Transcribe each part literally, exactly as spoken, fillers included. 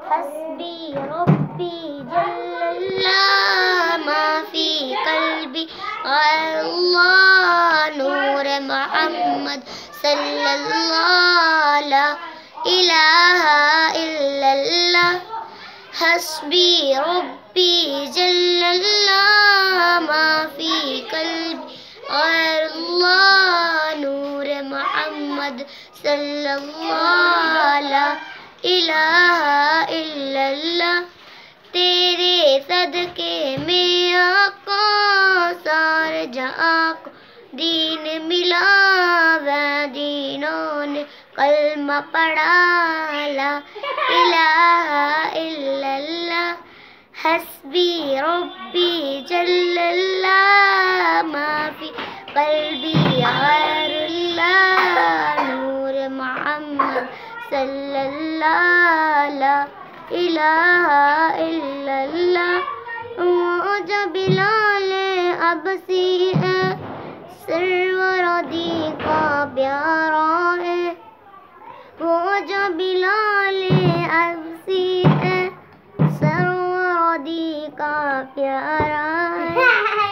حسبی ربی جل اللہ ما فی قلبی غیر اللہ نور محمد صلی اللہ لا الہ الا اللہ حسبی ربی جل اللہ ما فی قلبی غیر اللہ نور محمد صلی اللہ لا الہ الا اللہ تیرے صدقے میں آقا سارے جہاں کو دین ملا وہ دینوں نے کلمہ پڑھا لا الہ الا اللہ حسبی ربی جل اللہ ما فی قلبی غیر اللہ نور محمد صلی اللہ لا الہ الا اللہ موجہ بلال عبسی ہے سرور دی کا پیارا ہے موجہ بلال عبسی ہے سرور دی کا پیارا ہے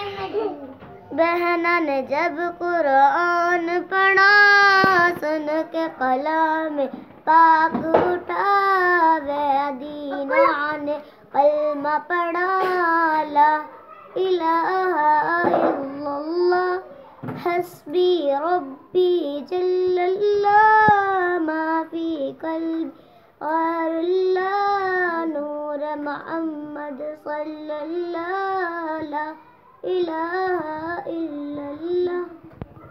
بہنوں نے جب قرآن پڑھا سن کے کلام پاک اٹھا وہ دینوں نے کلمہ پڑھا لا الہ الا اللہ حسبی ربی جل اللہ ما فی قلبی غیر اللہ نور محمد صلی اللہ لا الہ الا اللہ